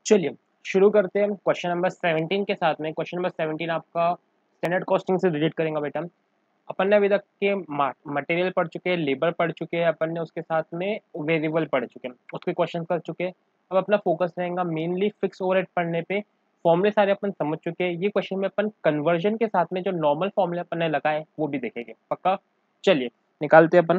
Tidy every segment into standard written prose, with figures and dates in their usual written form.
चलिए शुरू करते हैं क्वेश्चन नंबर 17 के साथ में। क्वेश्चन नंबर 17 आपका स्टैंडर्ड कॉस्टिंग से रिलेट करेंगे बेटा। अपन ने अभी तक के मटेरियल पढ़ चुके हैं, लेबर पढ़ चुके हैं, अपन ने उसके साथ में वेरिएबल पढ़ चुके हैं, उसके क्वेश्चन कर चुके हैं। अब अपना फोकस रहेगा मेनली फिक्स ओवरहेड पढ़ने पे। फॉर्मूले सारे अपन समझ चुके हैं। ये क्वेश्चन में अपन कन्वर्जन के साथ में जो नॉर्मल फॉर्मूले अपन ने लगाए वो भी देखेंगे पक्का। चलिए निकालते हैं अपन।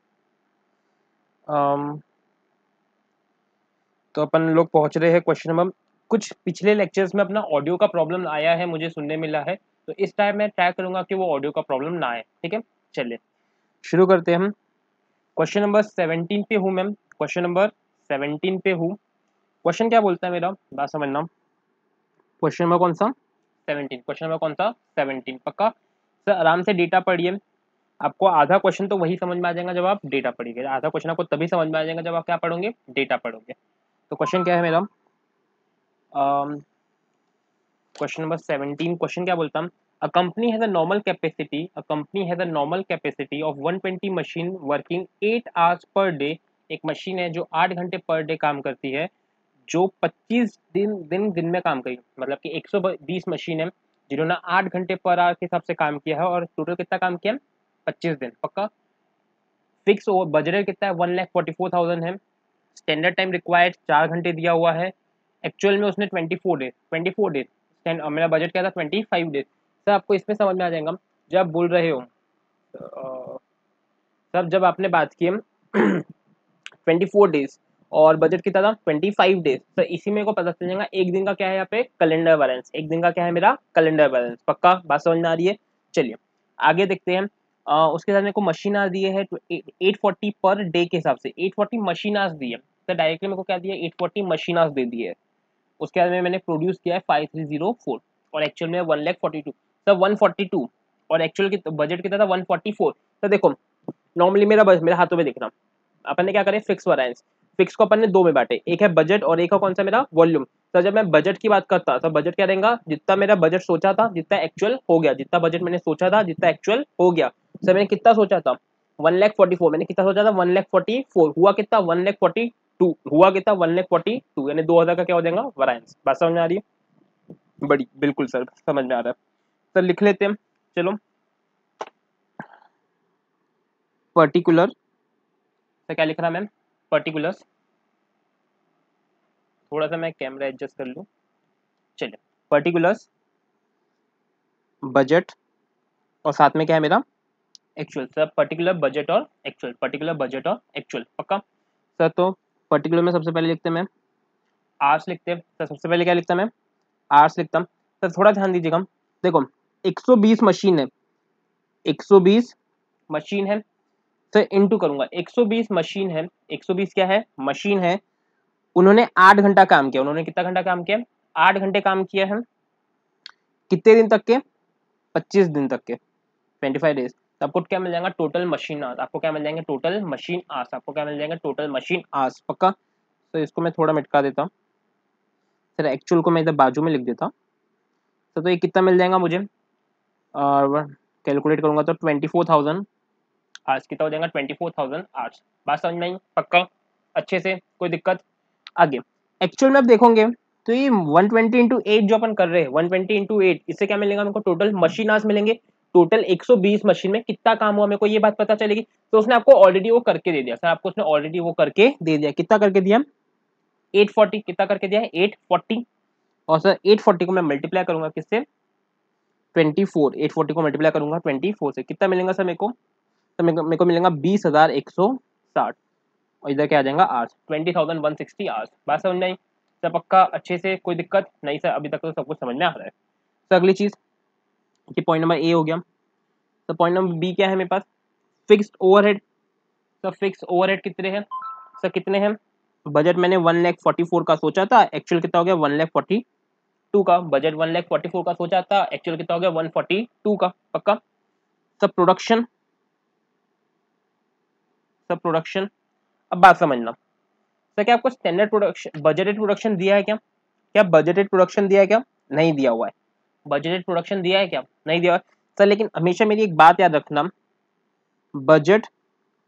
तो अपन लोग पहुंच रहे हैं क्वेश्चन नंबर। कुछ पिछले लेक्चर्स में अपना ऑडियो का प्रॉब्लम आया है, मुझे सुनने मिला है, तो इस टाइम मैं ट्राई करूंगा कि वो ऑडियो का प्रॉब्लम ना आए। ठीक है, चलिए शुरू करते हैं हम। क्वेश्चन नंबर 17 पे हूँ मैम, क्वेश्चन नंबर 17 पे हूँ। क्वेश्चन क्या बोलता है मेरा, बात समझना। क्वेश्चन नंबर कौन सा, 17। क्वेश्चन नंबर कौन सा, 17 पक्का। सर आराम से डेटा पढ़िए। आपको आधा क्वेश्चन तो वही समझ में आ जाएगा जब आप डेटा पढ़िएगा, आधा क्वेश्चन आपको तभी समझ में आ जाएगा जब आप क्या पढ़ोगे, डेटा पढ़ोगे। तो क्वेश्चन क्या है मेरा, क्वेश्चन नंबर 17। क्वेश्चन क्या बोलता हूँ, a company has a normal capacity, a company has a normal capacity of 120 machine working 8 hours per day। एक मशीन है जो 8 घंटे पर डे काम करती है, जो 25 दिन में काम करी, मतलब कि 120 मशीन है जिन्होंने 8 घंटे पर आवर के हिसाब से काम किया है, और टोटल कितना काम किया है, 25 दिन पक्का। फिक्स बजट कितना है, 1,44,000 है। स्टैंडर्ड टाइम रिक्वायर्ड 4 घंटे दिया हुआ है। एक्चुअल में उसने 24 डेज मेरा बजट क्या था, 25 डेज। सर आपको इसमें समझ में आ जाएगा जब आप बोल रहे हो, सर जब आपने बात की 24 डेज और बजट कितना था 25 डेज, तो इसी में को पता चल जाएगा एक दिन का क्या है यहाँ पे कैलेंडर बैलेंस, एक दिन का क्या है मेरा कैलेंडर बैलेंस पक्का। बात समझ में आ रही है। चलिए आगे देखते हैं। उसके साथ मेरे को मशीन आवर्स दिए है 840 पर डे के हिसाब से, 840 मशीन आवर्स दिए। तो डायरेक्टली मेरे को क्या दिया, 840 मशीन आवर्स दे दिए है। उसके बाद में मैंने प्रोड्यूस किया है 5304 और एक्चुअल में 1,42,000। सर 142 और एक्चुअल की बजट कितना था 144। तो देखो नॉर्मली मेरे हाथों में देखना, अपन ने क्या करे फिक्स वैरिएंस, फिक्स को अपन ने दो में बांटे, एक है बजट और एक है कौन सा मेरा वॉल्यूम। तो जब मैं बजट की बात करता तो बजट क्या रहेगा, जितना मेरा बजट सोचा था जितना एक्चुअल हो गया, जितना बजट मैंने सोचा था जितना एक्चुअल हो गया। सर मैंने कितना सोचा था 1,44,000, मैंने कितना सोचा था 1,44,000, हुआ कितना 1,42,000, हुआ कितना 1,42,000, यानी 2,000 का क्या हो जाएगा वैरिएंस। बात समझ में आ रही है, बड़ी बिल्कुल सर समझ में आ रहा है। सर लिख लेते हैं, चलो पर्टिकुलर। सर क्या लिख रहा मैम, पर्टिकुलर्स। थोड़ा सा मैं कैमरा एडजस्ट कर लूँ। चलिए पर्टिकुलर्स, बजट और साथ में क्या है मेरा एक्चुअल। सर पर्टिकुलर बजट और एक्चुअल, पर्टिकुलर बजट और एक्चुअल पक्का। सर तो पर्टिकुलर में सबसे पहले लिखते हैं मैम आर्स लिखते हैं। सर सबसे पहले क्या लिखता मैं आर्स लिखता हूँ। सर थोड़ा ध्यान दीजिएगा, देखो 120 मशीन है, 120 मशीन है। सर इनटू करूंगा 120 मशीन है, 120 क्या है मशीन है। उन्होंने 8 घंटा काम किया, उन्होंने कितना घंटा काम किया, 8 घंटे काम किया है। कितने दिन तक के, 25 दिन तक के, 25 डेज। तो आपको क्या मिल जाएगा टोटल मशीन आवर्स, आपको क्या मिल जाएंगे टोटल मशीन आवर्स, आपको क्या मिल जाएंगे टोटल मशीन आवर्स पक्का। तो इसको मैं थोड़ा मिटका देता हूँ। सर एक्चुअल को मैं इधर बाजू में लिख देता हूँ। तो ये कितना मिल जाएगा मुझे, और कैलकुलेट करूंगा तो 24,000 आवर्स कितना हो जाएगा 24,000 आवर्स। बात समझ में आई पक्का अच्छे से, कोई दिक्कत। आगे एक्चुअल में आप देखोगे तो ये 120 इंटू 8 जो अपन कर रहे हैं, 120 इंटू 8, इससे क्या मिलेगा हमको टोटल मशीन आवर्स मिलेंगे। टोटल 120 मशीन में कितना काम हुआ मेरे को ये बात पता चलेगी। तो उसने आपको ऑलरेडी वो करके दे दिया, सर आपको उसने ऑलरेडी वो करके दे दिया। कितना करके दिया 840, कितना करके दिया है 840। और सर 840 को मैं मल्टीप्लाई करूंगा किससे 24, 840 को मल्टीप्लाई करूंगा 24 से, कितना मिलेगा सर मेरे को, तो मेरे को मिलेगा 20,160। और इधर क्या आ जाएगा आवर्स, 20,160 आवर्स। बात समझ में आई सर पक्का अच्छे से, कोई दिक्कत नहीं सर, अभी तक तो सब कुछ समझ में आ रहा है। सर अगली चीज, ये पॉइंट नंबर ए हो गया। तो पॉइंट नंबर बी क्या है मेरे पास, fixed overhead. Sir fix overhead कितने हैं, सर कितने हैं, बजट मैंने 1,44,000 का सोचा था, एक्चुअल कितना हो गया 1,42,000 का। बजट 1,44,000 का सोचा था, एक्चुअल कितना हो गया 142 का पक्का। सब प्रोडक्शन, सब प्रोडक्शन। अब बात समझना, सर क्या आपको स्टैंडर्ड प्रोडक्शन बजटेड प्रोडक्शन दिया है क्या, क्या बजटेड प्रोडक्शन दिया है क्या, नहीं दिया हुआ है। बजटेड प्रोडक्शन दिया है क्या, नहीं दिया हुआ है। सर लेकिन हमेशा मेरी एक बात याद रखना, budget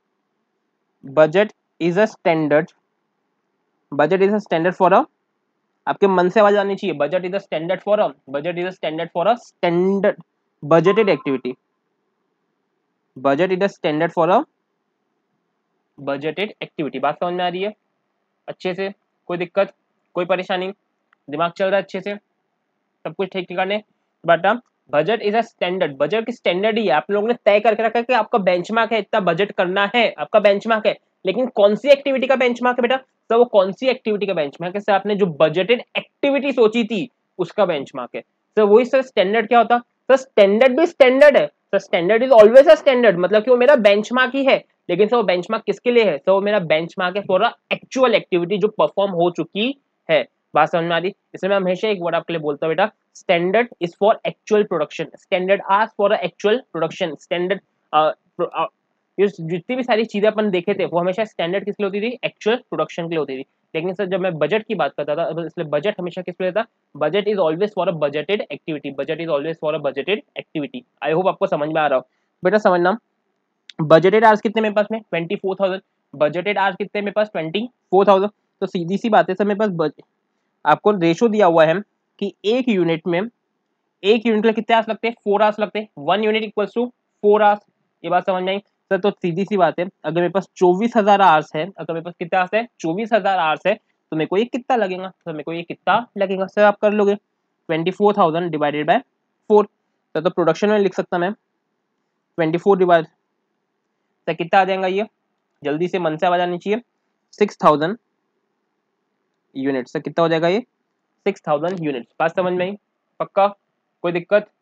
budget is a standard, budget is a standard for a आपके मन से आवाज आनी चाहिए। Budget is the standard for a standard budgeted activity. Budget is the standard for a budgeted activity. बात समझ में आ रही है अच्छे से? कोई दिक्कत, कोई परेशानी? दिमाग चल रहा है अच्छे से? सब कुछ ठीक ठिकाने? But budget is a standard. Budget की स्टैंडर्ड ही है, आप लोगों ने तय करके रखा है कि आपका बेंचमार्क है, इतना बजट करना है, आपका बेंचमार्क है। लेकिन कौन सी एक्टिविटी का बेंचमार्क है बेटा? तो वो कौन सी एक्टिविटी का बेंचमार्क है? सर आपने जो बजटेड एक्टिविटी सोची थी उसका बेंचमार्क है। सर वही सर स्टैंडर्ड क्या होता? सर स्टैंडर्ड भी स्टैंडर्ड है। Sir standard is always a standard, मतलब कि वो मेरा बेंचमार्क ही है। लेकिन सर वो बेंचमार्क किसके लिए है? सर वो मेरा बेंचमार्क है फॉर एक्चुअल एक्टिविटी जो परफॉर्म हो चुकी है। बात समझ में आ रही? इसमें मैं हमेशा एक वर्ड आपके लिए बोलता हूँ बेटा, standard is for actual production. Standard ask for actual production. Standard जितनी भी सारी चीजें अपन देखे थे वो हमेशा स्टैंडर्ड किस लिए होती थी? एक्चुअल प्रोडक्शन के लिए होती थी। लेकिन सर जब मैं बजट की बात करता था, इसलिए बजट हमेशा किस लिए था? Budget is always for a budgeted activity. Budget is always for a budgeted activity. I hope आपको समझ में आ रहा हो बेटा। समझना, बजटेड आवर्स कितने मेरे पास में? 24,000। बजटेड आवर्स कितने मेरे पास? 24,000। तो सीधी सी बात है सर, मेरे पास आपको रेशो दिया हुआ है कि एक यूनिट के लिए कितने आवर्स लगते हैं? 4 आवर्स लगते हैं। 1 यूनिट इक्वल्स टू 4 आवर्स। ये बात समझ में आई सर? तो सीधी सी बात है, अगर मेरे पास 24,000 आवर्स है, अगर मेरे पास कितने आवर्स है? 24,000 आवर्स है, तो मेरे को ये कितना लगेगा? तो मेरे को ये कितना लगेगा सर? आप कर लोगे 24,000 डिवाइडेड बाय 4। तो प्रोडक्शन में लिख सकता मैं 24 डिवाइड सर कितना आ जाएगा? ये जल्दी से मन से आवाज आनी चाहिए। 6,000 यूनिट। सर कितना हो जाएगा ये? 6,000 यूनिट्स। बात समझ में आई? पक्का? कोई दिक्कत?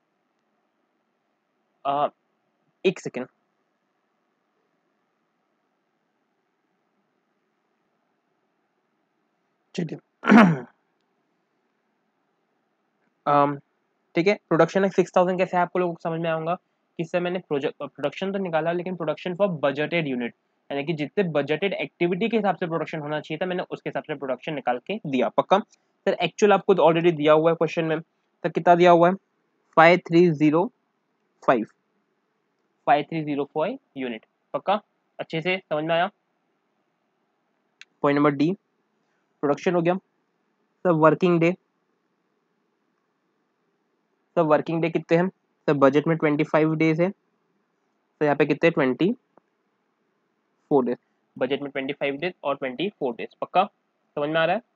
एक सेकेंड। ठीक है। ठीक है, प्रोडक्शन है 6,000 कैसे है आपको लोगों को समझ में आऊंगा कि सर मैंने प्रोडक्शन तो निकाला, लेकिन प्रोडक्शन फॉर बजटेड यूनिट, यानी कि जितने बजटेड एक्टिविटी के हिसाब से प्रोडक्शन होना चाहिए था, मैंने उसके हिसाब से प्रोडक्शन निकाल के दिया। पक्का? सर एक्चुअल आपको ऑलरेडी दिया हुआ है क्वेश्चन में। तो कितना दिया हुआ है? 5305 5305 यूनिट। पक्का? अच्छे से समझ में आया? पॉइंट नंबर डी, प्रोडक्शन हो गया। Sir working day, sir working day कितने हैं? सर बजट में 25 डेज है, तो यहाँ पे कितने? 24 डेज। बजट में 25 डेज और 24 डेज। पक्का समझ में आ रहा है?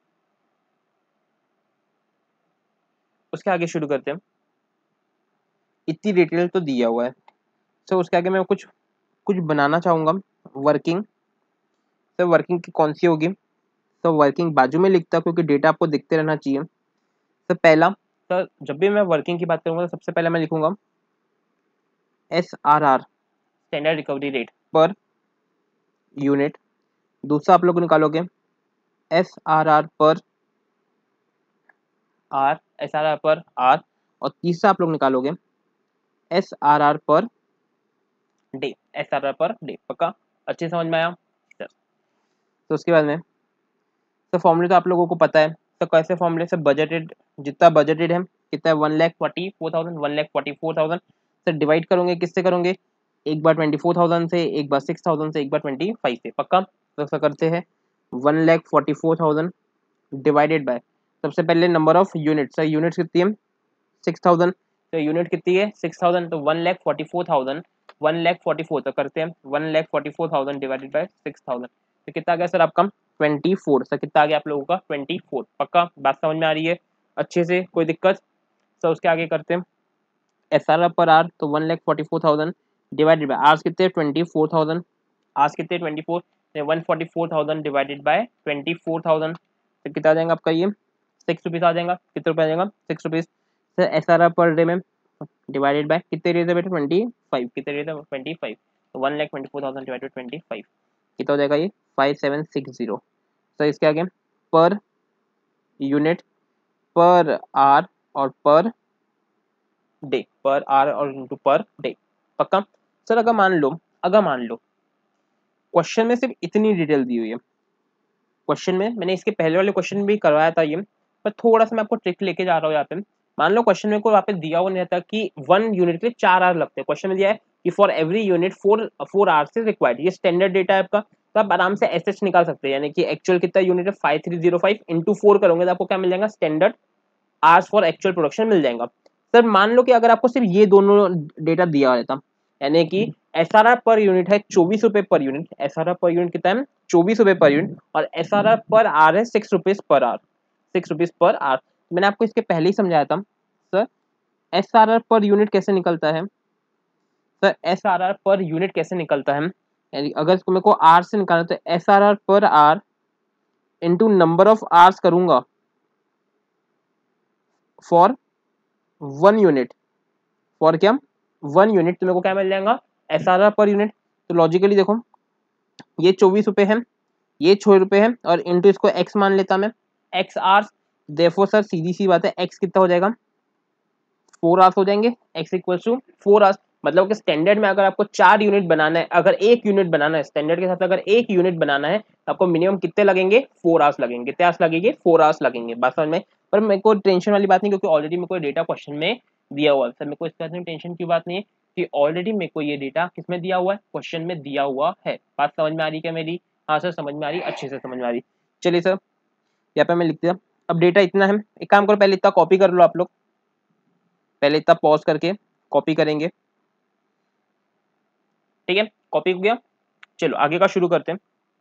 उसके आगे शुरू करते हैं। इतनी डिटेल तो दिया हुआ है, सर उसके आगे मैं कुछ कुछ बनाना चाहूँगा। वर्किंग, सर वर्किंग की कौन सी होगी? तो वर्किंग बाजू में लिखता, क्योंकि डेटा आपको दिखते रहना चाहिए। तो पहला, सर जब भी मैं वर्किंग की बात करूंगा तो सबसे पहले मैं लिखूंगा SRR, standard recovery rate per unit. दूसरा आप लोग निकालोगे SRR per are, SRR per are. और तीसरा आप लोग निकालोगे SRR per day, SRR per day. पक्का? अच्छे समझ में आया? तो उसके बाद में तो फॉर्मूले तो आप लोगों को पता है। तो कैसे फॉर्मूले से? बजटेड, जितना बजटेड है कितना है? 1,44,000, 1,44,000 से डिवाइड करोगे, किससे करोगे? एक बार 24,000 से, एक बार 6,000 से, एक बार 25 से। पक्का? तो ऐसा करते हैं 1,44,000 डिवाइडेड बाय, सबसे पहले number of unit. Sir unit कितनी है? 6,000। तो यूनिट कितनी है? 6,000। तो 1,44,000, 1,44,000 तो करते हैं 1,44,000 डिवाइडेड बाय 6,000। तो कितना आ गया सर आपका? 24। सर कितना आ गया आप लोगों का? 24। पक्का? बात समझ में आ रही है अच्छे से? कोई दिक्कत? सर उसके आगे करते हैं SRR पर आर। तो 1,44,000 डिवाइडेड बाय आर्स कितने? 24,000। आर्स कितने? 24। 1,44,000 डिवाइडेड बाय 24,000। तो कितना आ जाएगा आपका? ये 6 रुपीज़ आ जाएगा। कितने रुपये आ जाएगा? 6 rupees. Sir SRR per day में डिवाइडेड बाय कितने डेज है बेटा? 25। कितने डेज है? 25। तो 1,24,000 डिवाइडेड 25 कितना हो जाएगा? ये 5,760। सर इसके आगे पर यूनिट, पर आर और पर डे, पर आर और इंटू पर डे। पक्का? सर अगर मान लो क्वेश्चन में सिर्फ इतनी डिटेल दी हुई है, क्वेश्चन में मैंने इसके पहले वाले क्वेश्चन भी करवाया था ये, पर थोड़ा सा मैं आपको ट्रिक लेके जा रहा हूँ यहाँ पे। मान लो क्वेश्चन में को वहाँ पे दिया हुआ नहीं था कि 1 यूनिट के लिए 4 आवर लगते हैं। क्वेश्चन में दिया है कि for every unit 4 hours is required. ये स्टैंडर्ड डेटा है आपका। तो आप आराम से एसएच निकाल सकते हैं, यानी कि एक्चुअल कितना यूनिट है 5305 इंटू 4 करोगे तो आपको क्या मिल जाएगा, standard hours for actual production मिल जाएगा। सर मान लो कि अगर आपको सिर्फ ये दोनों डेटा दिया रहता, यानी कि एसआरआर पर यूनिट है 24 रुपए per unit, SRR per unit कितना है 24 रुपए पर यूनिट, और एसआरआर पर आर है 6 rupees per are, 6 rupees per are. मैंने आपको इसके पहले ही समझाया था सर एसआरआर पर यूनिट कैसे निकलता है। सर एसआरआर पर यूनिट कैसे निकलता है, यानी अगर इसको मेरे को आर से निकालना तो SRR per R into number of hours करूंगा फॉर 1 यूनिट, फॉर क्या 1 यूनिट, तो मेरे को क्या मिल जाएगा एसआरआर पर यूनिट। तो लॉजिकली देखो ये 24 रुपए है, ये 6 रुपए है, और इंटू इसको एक्स मान लेता मैं, एक्स आवर्स, देयरफॉर सर सीधी सी बात है एक्स कितना हो जाएगा 4 आवर्स हो जाएंगे, एक्स इक्वल्स टू 4 आवर्स। मतलब कि स्टैंडर्ड में अगर आपको 4 यूनिट बनाना है, अगर 1 यूनिट बनाना है स्टैंडर्ड के साथ, अगर 1 यूनिट बनाना है तो आपको मिनिमम कितने लगेंगे 4 आवर्स लगेंगे, कितने आवर्स लगेंगे 4 आवर्स लगेंगे, बात समझ में। पर मेरे को टेंशन वाली बात नहीं, क्योंकि ऑलरेडी मेरे को डेटा क्वेश्चन में दिया हुआ है सर, मेरे को इस बात में टेंशन की बात नहीं है कि ऑलरेडी मेरे को ये डेटा किसमें दिया हुआ है, क्वेश्चन में दिया हुआ है। बात समझ में आ रही क्या मेरी, हाँ सर समझ में आ रही, अच्छे से समझ में आ रही। चलिए सर यहाँ पे मैं लिख दिया, अब डेटा इतना है, एक काम करो पहले इतना कॉपी कर लो आप लोग, पहले इतना पॉज करके कॉपी करेंगे, ठीक है कॉपी हो गया। चलो आगे का शुरू करते हैं।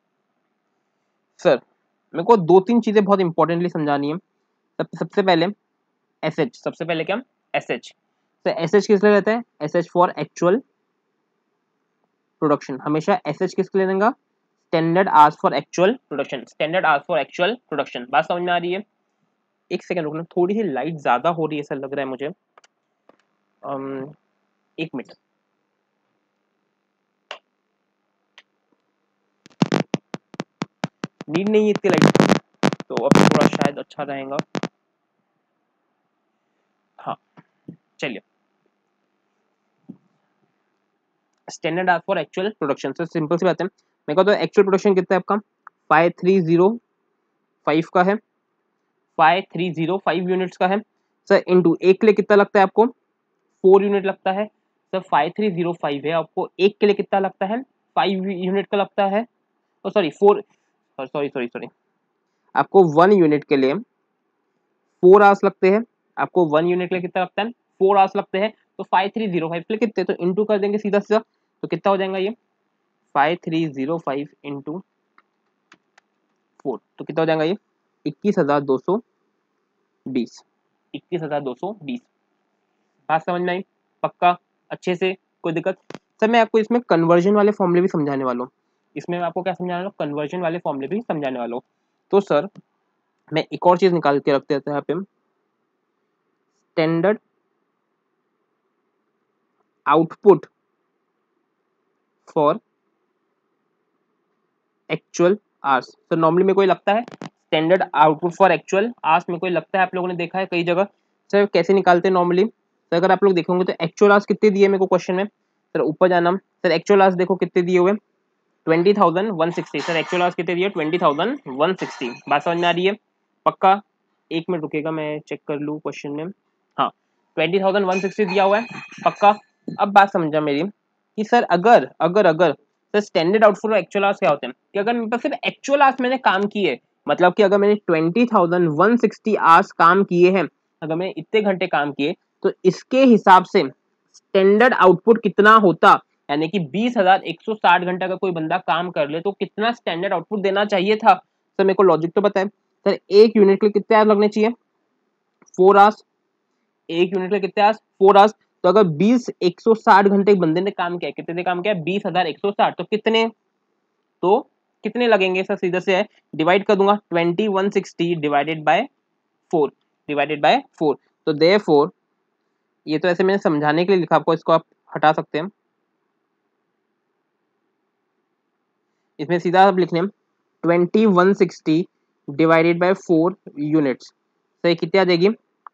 सर मेरे को 2-3 चीजें बहुत इंपॉर्टेंटली समझानी है। सबसे पहले एसएच, सबसे पहले क्या एसएच, तो एसएच किस लिए रहता है, एसएच फॉर एक्चुअल प्रोडक्शन, हमेशा एसएच किस लिए रहेगा, standard hours for actual production, standard hours for actual production. बात समझ में आ रही है। एक सेकंड रुकना, थोड़ी सी लाइट ज्यादा हो रही है ऐसा लग रहा है मुझे, एक मिनट। नीड नहीं है इतनी लाइट, तो अब थोड़ा शायद अच्छा रहेगा। हाँ चलिए, standard hours for actual production, sir simple सी बात है, मेरे को तो एक्चुअल प्रोडक्शन कितना है आपका 5305 का है, 5305 यूनिट्स का है सर, इनटू एक के लिए कितना लगता है आपको 4 यूनिट लगता है सर, 5305 है, आपको एक के लिए कितना लगता है 5 यूनिट का लगता है, सॉरी 4, सॉरी आपको 1 यूनिट के लिए 4 आवर्स लगते हैं, आपको 1 यूनिट के लिए कितना लगता है 4 आवर्स लगते हैं। तो 5305 के लिए कितने, तो इंटू कर देंगे सीधा सीधा, तो कितना हो जाएगा ये 5305 इंटू 4, तो कितना हो जाएगा ये 21,220, 21,220। बात समझ में आई, पक्का अच्छे से, कोई दिक्कत। सर मैं आपको इसमें कन्वर्जन वाले फॉर्मूले भी समझाने वाला हूँ, इसमें मैं आपको क्या समझाने वाला हूँ, कन्वर्जन वाले फॉर्मूले भी समझाने वाला हूँ। तो सर मैं एक और चीज निकाल के रखते हैं यहाँ पे, standard output for actual hours. तो नॉर्मली मेरे को लगता है standard output for actual hours, मेरे को लगता है आप लोगों ने देखा है कई जगह। सर कैसे निकालते हैं नॉर्मली, सर अगर आप लोग देखोगे तो एक्चुअल आवर्स कितने दिए मेरे को क्वेश्चन में, सर ऊपर जाना, सर एक्चुअल आवर्स देखो कितने दिए हुए 20,160, सर एक्चुअल आवर्स कितने दिए 20,160। बात समझ में आ रही है, पक्का। एक मिनट रुकेगा मैं चेक कर लूँ क्वेश्चन में, हाँ 20,160 दिया हुआ है, पक्का। अब बात समझा मेरी कि सर अगर अगर अगर सर स्टैंडर्ड आउटपुट और एक्चुअल आवर्स क्या होते हैं, कि अगर मेरे पास सिर्फ एक्चुअल आवर्स मैंने काम किए, मतलब कि अगर मैंने 20,160 आवर्स काम किए हैं, अगर मैंने इतने घंटे काम किए, तो इसके हिसाब से स्टैंडर्ड आउटपुट कितना होता, यानी कि 20,160 घंटा का कोई बंदा काम कर ले तो कितना स्टैंडर्ड आउटपुट देना चाहिए था। सर मेरे को लॉजिक तो बताए, सर एक यूनिट के लिए कितने आवर्स लगने चाहिए 4 आवर्स, एक यूनिट के लिए कितने आवर्स 4 आवर्स। तो अगर 20,160 घंटे बंदे ने काम किया, कितने ने काम किया 20,160, तो कितने, तो कितने लगेंगे सर, सीधा से है डिवाइड कर दूंगा 2160 डिवाइडेड बाय 4, डिवाइडेड बाय 4। तो देयरफॉर ये तो ऐसे मैंने समझाने के लिए लिखा, आपको इसको आप हटा सकते हैं, इसमें सीधा आप लिखने 2160 डिवाइडेड बाय 4 यूनिट्स, तो ये कितनी आ जाएगी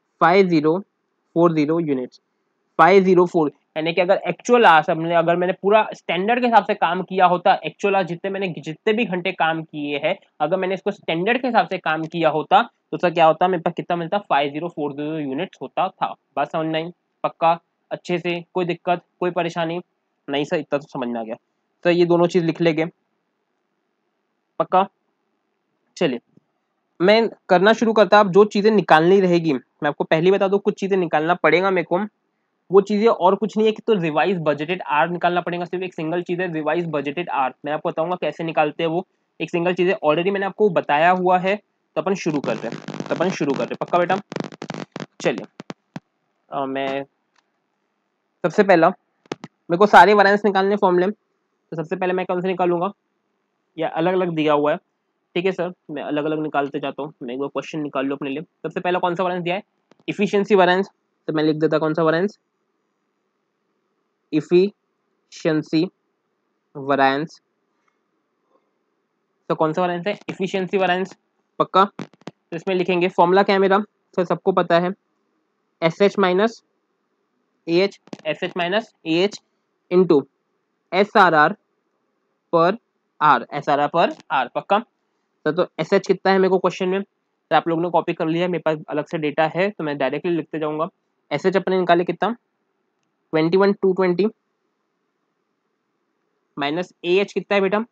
5040 यूनिट्स, 504। यानी कि अगर एक्चुअल आवर्स हमने, अगर मैंने पूरा स्टैंडर्ड के हिसाब से काम किया होता, एक्चुअल आवर्स जितने भी घंटे काम किए हैं, अगर मैंने इसको स्टैंडर्ड के हिसाब से काम किया होता, तो सर क्या होता, मेरे पास कितना मिलता 5040 यूनिट्स होता था। बात समझ में आई, पक्का अच्छे से, कोई दिक्कत कोई परेशानी नहीं, सर इतना तो समझ में आ गया। सर ये दोनों चीज लिख लेंगे, पक्का। चलिए मैं करना शुरू करता। अब जो चीजें निकालनी रहेगी मैं आपको पहले बता दूं, कुछ चीजें निकालना पड़ेगा मेरे को। वो चीजें और कुछ नहीं है कि तो रिवाइज बजटेड आर निकालना पड़ेगा। सिर्फ एक सिंगल चीज है रिवाइज बजटेड आर। मैं आपको बताऊंगा कैसे निकालते हैं वो। एक सिंगल चीज है, ऑलरेडी मैंने आपको बताया हुआ है। तो अपन शुरू करते हैं, पक्का बेटा। चलिए मैं सबसे पहला, मेरे को सारे वैरिएंस निकालने फॉर्मूले में। तो सबसे पहले मैं कौन से निकालूंगा, या अलग अलग दिया हुआ है। ठीक है सर, मैं अलग अलग निकालते जाता हूँ। मैं एक बार क्वेश्चन निकाल लूँ अपने लिए। सबसे पहला कौन सा वैरिएंस दिया है, इफिशिएंसी वैरिएंस। तो मैं लिख देता कौन सा वैरिएंस, इफिशिएंसी वैरिएंस। तो कौन सा वैरिएंस है, इफिशिएंसी वैरिएंस, पक्का। तो इसमें लिखेंगे फॉर्मूला क्या है मेरा, तो सबको पता है, S H minus A H, S H minus A H into S R R per R, S R R per R, पक्का। तो एस एच कितना है मेरे को क्वेश्चन में, तो आप लोगों ने कॉपी कर लिया है, मेरे पास अलग से डेटा है तो मैं डायरेक्टली लिखते जाऊंगा। एस एच अपने निकाले कितना, 21,220 माइनस ए एच कितना है बेटा,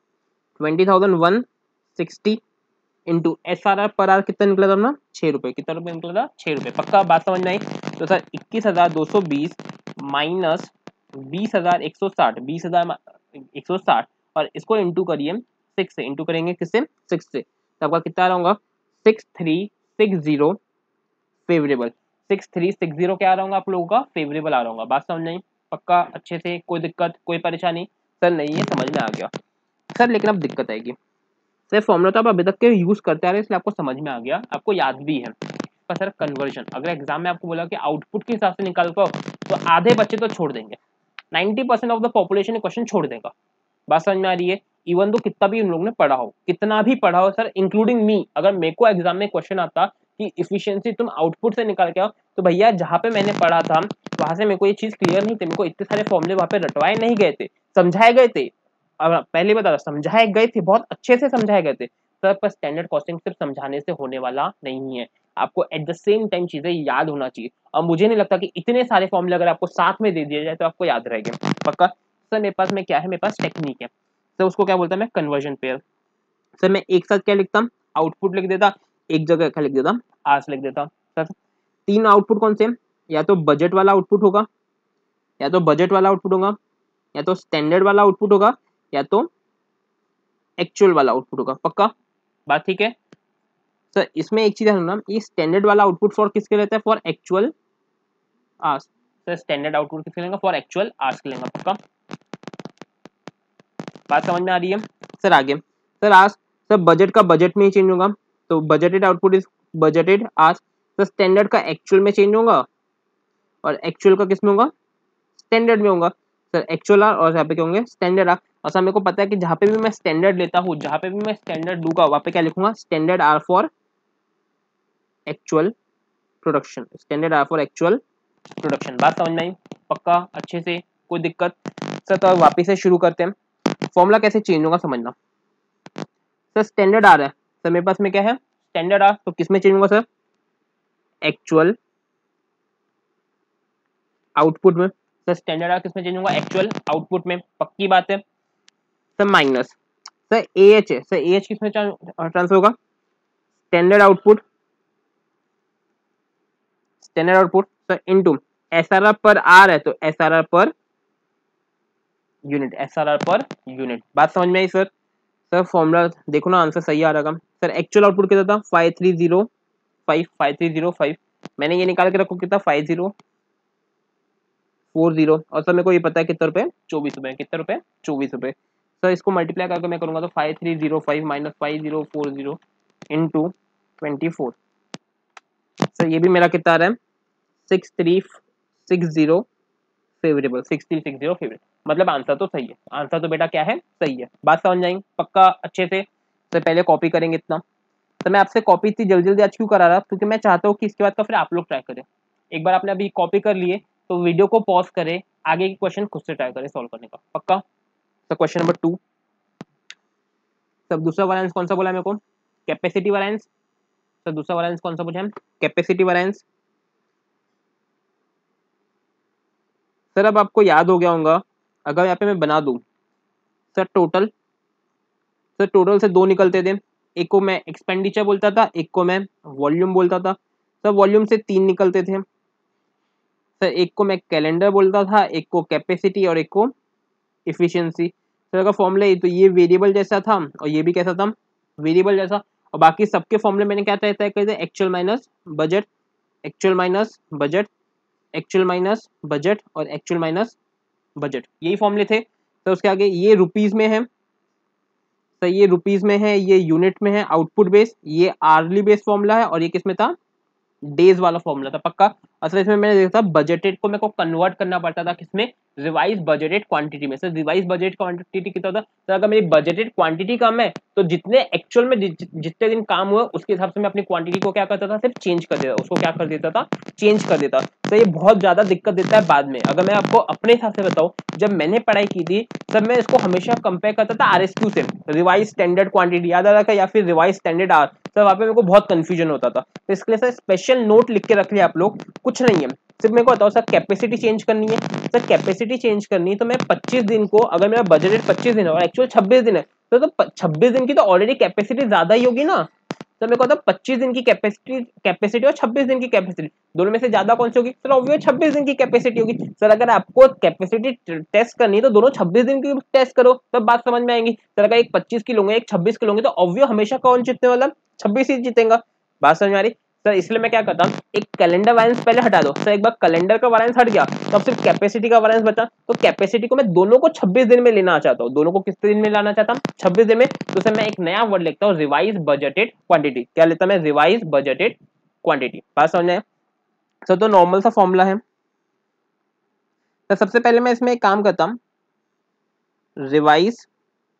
20,160 into S R R per R कितना निकला था अपना, 6 रुपये। कितना रुपये निकला था, 6 रुपये, पक्का। बात समझ में आई। तो सर 21,220 माइनस 20,160, 20,160 और इसको इंटू करिए 6 से, इंटू करेंगे किससे, 6 से। तो आपका कितना आ रहा होगा, 6360 फेवरेबल। 6360 क्या आ रहा होगा आप लोगों का, फेवरेबल आ रहा होगा। बात समझ नहीं, पक्का अच्छे से, कोई दिक्कत कोई परेशानी सर नहीं है, समझ में आ गया सर। लेकिन अब दिक्कत आएगी सर, फॉर्मूला तो आप अभी तक के यूज करते आ रहे हैं इसलिए आपको समझ में आ गया, आपको याद भी है। पर सर कन्वर्जन, अगर एग्जाम में आपको बोला कि आउटपुट के हिसाब से निकाल पाओ, तो आधे बच्चे तो छोड़ देंगे। 90% ऑफ द पॉपुलेशन क्वेश्चन छोड़ देगा। बात समझ में आ रही है। इवन तो कितना भी उन लोगों ने पढ़ा हो, कितना भी पढ़ा हो सर, इंक्लूडिंग मी, अगर मेरे को एग्जाम में क्वेश्चन आता कि इफिशियंसी तुम आउटपुट से निकाल के आओ, तो भैया जहां पे मैंने पढ़ा था वहां से मेरे को ये चीज क्लियर नहीं थी, मेरे को इतने सारे फॉर्मूले वहां पे रटवाए नहीं गए थे, समझाए गए थे। अब पहले बता रहा, समझाए गए थे, बहुत अच्छे से समझाए गए थे सर। पर स्टैंडर्ड कॉस्टिंग सिर्फ समझाने से होने वाला नहीं है, आपको एट द सेम टाइम चीजें याद होना चाहिए। और मुझे नहीं लगता कि इतने सारे फॉर्मूले अगर आपको साथ में दे दिए जाए तो आपको याद रहेगा, पक्का। सर मेरे पास में क्या है, मेरे पास टेक्निक है सर, उसको क्या बोलता है मैं, कन्वर्जन पेयर। सर मैं एक साथ क्या लिखता, आउटपुट लिख देता, एक जगह क्या लिख देता, आर्स लिख देता। सर तीन आउटपुट कौन से, या तो बजट वाला आउटपुट होगा, या तो बजट वाला आउटपुट होगा, या तो स्टैंडर्ड वाला आउटपुट होगा, या तो एक्चुअल वाला आउटपुट होगा, पक्का। बात ठीक है सर। इसमें एक चीज है ना, ये स्टैंडर्ड वाला आउटपुट फॉर किसके रहता है, for actual hours. Sir standard output किसके लेंगे, फॉर एक्चुअल आर्स के लेंगे, पक्का। बात समझ में आ रही है सर। आगे सर आज सर बजट का बजट में ही चेंज होगा, तो बजटेड आउटपुट इज बजटेड आज। सर स्टैंडर्ड का एक्चुअल में चेंज होगा, और एक्चुअल का किस में होगा, स्टैंडर्ड में होगा। सर एक्चुअल आर और यहाँ पे क्या होंगे, स्टैंडर्ड आर। और सर मेरे को पता है कि जहाँ पे भी मैं स्टैंडर्ड लेता हूँ, जहाँ पे भी मैं स्टैंडर्ड लूंगा वहाँ पे क्या लिखूंगा, standard hour for actual production, standard hour for actual production. बात समझ में आई, पक्का अच्छे से, कोई दिक्कत। सर तो वापिस से शुरू करते हैं। फॉर्मूला कैसे चेंज होगा समझना। सर स्टैंडर्ड आर है, सर मेरे पास में क्या है, स्टैंडर्ड आर, तो किस में चेंज होगा सर, एक्चुअल आउटपुट में। सर स्टैंडर्ड आर किस में चेंज होगा, एक्चुअल आउटपुट में, पक्की बात है। Sir minus sir A H है, सर ए एच किस में ट्रांसफर होगा, standard output, standard output sir into S R R per R है, तो S R R per unit, S R R per unit. बात समझ में आई सर। सर फॉर्मूला देखो ना, आंसर सही आ रहा है। सर एक्चुअल आउटपुट कितना था, 5305, 5305। मैंने ये निकाल के रखो कितना, 5040। और सर मेरे को ये पता है कितने रुपए, 24 रुपए, कितने रुपए, 24 रुपए। सर इसको मल्टीप्लाई करके मैं करूंगा तो 5305 माइनस 5040 इंटू 24। सर ये भी मेरा कितना आ रहा है, 6360 फेवरेबल, 6360 फेवरेबल। मतलब आंसर तो सही है, आंसर तो बेटा क्या है, सही है। बात समझ जाएंगे पक्का अच्छे से। तो पहले कॉपी करेंगे इतना। तो मैं आपसे कॉपी इतनी जल्दी जल्दी आज क्यों करा रहा, क्योंकि मैं चाहता हूँ कि इसके बाद का फिर आप लोग ट्राई करें। एक बार आपने अभी कॉपी कर लिए तो वीडियो को पॉज करें, आगे के क्वेश्चन खुद से ट्राई करें सॉल्व करने का, पक्का। तो क्वेश्चन नंबर 2, सब दूसरा वैरिएंस कौन सा बोला मेरे को, कैपेसिटी वैरिएंस। तो दूसरा वैरिएंस कौन सा पूछा है, कैपेसिटी वैरिएंस। सर अब आपको याद हो गया होगा, अगर यहाँ पे मैं बना दूं सर टोटल सर टोटल से दो निकलते थे, एक को मैं एक्सपेंडिचर बोलता था, एक को मैं वॉल्यूम बोलता था। सर वॉल्यूम से तीन निकलते थे। सर एक को मैं कैलेंडर बोलता था, एक को कैपेसिटी और एक को इफिशियंसी। सर का फॉर्मूला तो ये वेरिएबल जैसा था और ये भी कैसा था, वेरिएबल जैसा। और बाकी सबके फॉर्मूले मैंने क्या तय कर दिया, actual minus budget, actual minus budget, actual minus budget और एक्चुअल माइनस बजट, यही फॉर्मूले थे। तो उसके आगे ये रुपीज में है, तो ये रुपीज में है, ये यूनिट में है, आउटपुट बेस, ये आर्ली बेस फॉर्मूला है और ये किस में था, डेज वाला फॉर्मूला था पक्का। असल इसमें मैंने देखा था बजटेड को मेरे को कन्वर्ट करना पड़ता था किसमें, रिवाइज बजटेड क्वांटिटी में। सर रिवाइज बजटेड क्वांटिटी कितना होता है, तो अगर मेरी बजटेड क्वांटिटी कम है तो जितने एक्चुअल में जितने दिन काम हुआ उसके हिसाब से मैं अपनी क्वांटिटी को क्या करता था, सिर्फ चेंज कर देता, उसको क्या कर देता था, चेंज कर देता। तो ये बहुत ज्यादा दिक्कत देता है बाद में। अगर मैं आपको अपने हिसाब से बताऊं, जब मैंने पढ़ाई की थी तब मैं इसको हमेशा कंपेयर करता था आरएसक्यू से, रिवाइज स्टैंडर्ड क्वांटिटी याद आ रहा था, या फिर रिवाइज स्टैंडर्ड आर। सर वहाँ पे मेरे को बहुत कंफ्यूजन होता था, तो इसके लिए सर स्पेशल नोट लिख के रख लिया आप लोग, कुछ नहीं है, सिर्फ मेरे को बताओ सर कैपेसिटी चेंज करनी है। सर कैपेसिटी चेंज करनी है तो मैं 25 दिन को, अगर मेरा बजटेड 25 दिन है और एक्चुअल 26 दिन है, तो 26 दिन की तो ऑलरेडी कैपेसिटी ज्यादा ही होगी ना। तो मेरे को था 25 दिन की कैपेसिटी और 26 दिन की कैपेसिटी, दोनों में से ज्यादा कौन सी होगी, सर ऑब्वियस 26 दिन की कैपेसिटी होगी। सर अगर आपको कैपेसिटी टेस्ट करनी है तो दोनों 26 दिन की टेस्ट करो, तब बात समझ में आएंगी। सर अगर एक 25 की लोगे एक 26 की लोगे तो ऑब्वियस हमेशा कौन जीतने वाला, 26 ही जीतेगा। बात समझ में आ रही। सर इसलिए मैं क्या करता हूँ, एक कैलेंडर वैलेंस पहले हटा दो। सर एक बार कैलेंडर का वैलेंस हट गया तो अब सिर्फ कैपेसिटी का वैलेंस बचा, तो कैपेसिटी को मैं दोनों को 26 दिन में लेना चाहता हूँ, दोनों को कितने दिन में लाना चाहता हूँ, 26 दिन में। तो सर मैं एक नया वर्ड लिखता हूँ, रिवाइज बजटेड क्वांटिटी। क्या लेता मैं, रिवाइज बजटेड क्वांटिटी। बात समझ में। सर तो नॉर्मल सा फॉर्मूला है। तो सबसे पहले मैं इसमें एक काम करता हूँ, रिवाइज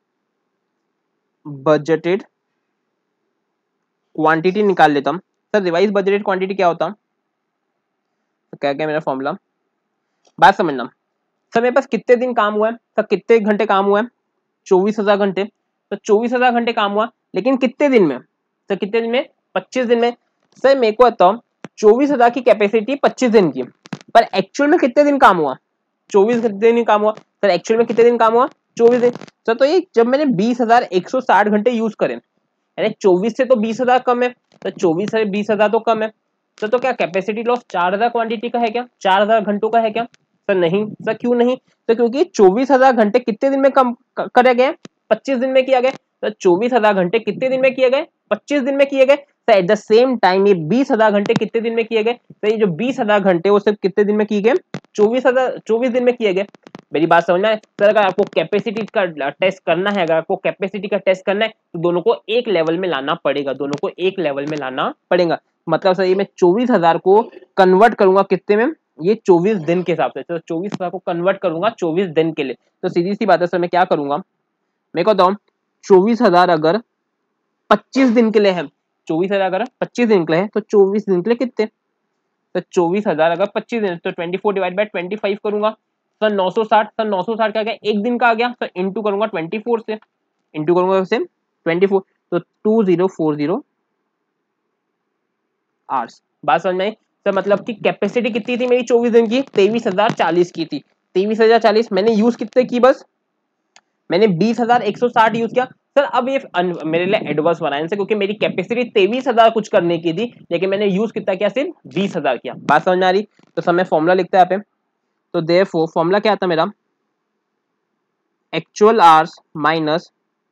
बजटेड क्वांटिटी निकाल लेता हूँ। सर रिवाइज बजटेड क्वांटिटी क्या होता है, तो क्या क्या मेरा फॉर्मूला, बात समझना। सर मेरे पास कितने दिन काम हुआ है, सर कितने घंटे काम हुआ है, 24,000 घंटे। तो 24,000 घंटे काम हुआ, लेकिन कितने दिन में, सर कितने दिन में, 25 दिन में। सर मेरे को बताओ 24,000 की कैपेसिटी 25 दिन की, पर एक्चुअल में कितने दिन काम हुआ, 24 दिन काम हुआ। सर एक्चुअल में कितने दिन काम हुआ, 24 दिन। सर तो ये जब मैंने 20,160 घंटे यूज करे, यानी 24 से तो 20,000 कम है, तो 24 से 20,000 तो कम है। तो क्या कैपेसिटी लॉस 4,000 क्वांटिटी का है क्या, 4,000 घंटों का है क्या, सर नहीं। सर क्यों नहीं, तो क्योंकि 24,000 घंटे कितने दिन में कम करे गए, 25 दिन में किया गया। तो 24,000 घंटे कितने दिन में किए गए, 25 दिन में किए गए। तो एट द सेम टाइम ये 20,000 घंटे कितने दिन में किए गए, तो ये जो 20,000 घंटे वो सिर्फ कितने दिन में किए गए, 24 दिन में किए गए। मेरी बात समझना है। सर अगर आपको कैपेसिटी का टेस्ट करना है, अगर आपको कैपेसिटी का टेस्ट करना है तो दोनों को एक लेवल में लाना पड़ेगा, दोनों को एक लेवल में लाना पड़ेगा। मतलब सर ये मैं 24,000 को कन्वर्ट करूंगा कितने में, ये 24 दिन के हिसाब से। तो 24,000 को कन्वर्ट करूंगा 24 दिन के लिए। तो सीधी सी बात है सर, मैं क्या करूंगा, मेरे को बताऊं 24,000 अगर 25 दिन के लिए है, 24,000 अगर 25 दिन के लिए है तो 24 दिन के लिए कितने, तो 24,000 अगर 25 दिन तो 24 डिवाइड बाय 25 करूंगा, सर 960। सर 960 का गया, एक दिन का आ गया, तो इंटू करूंगा 24 से, इंटू करूंगा से 24, तो 2040 आवर्स। बात समझ में आई। सर मतलब कि कैपेसिटी कितनी थी मेरी 24 दिन की, 23,040 की थी। 23,040 मैंने यूज कितने की, बस मैंने 20,160 यूज किया। सर अब ये मेरे लिए एडवर्स वैरिएंस है, क्योंकि मेरी कैपेसिटी 23,000 कुछ करने की थी, लेकिन मैंने यूज कितना किया, सिर्फ 20,000 किया। बात समझ में आ रही। तो सर मैं फॉर्मूला लिखता है यहाँ पे, तो देयरफॉर फॉर्मूला क्या आता मेरा, actual hours minus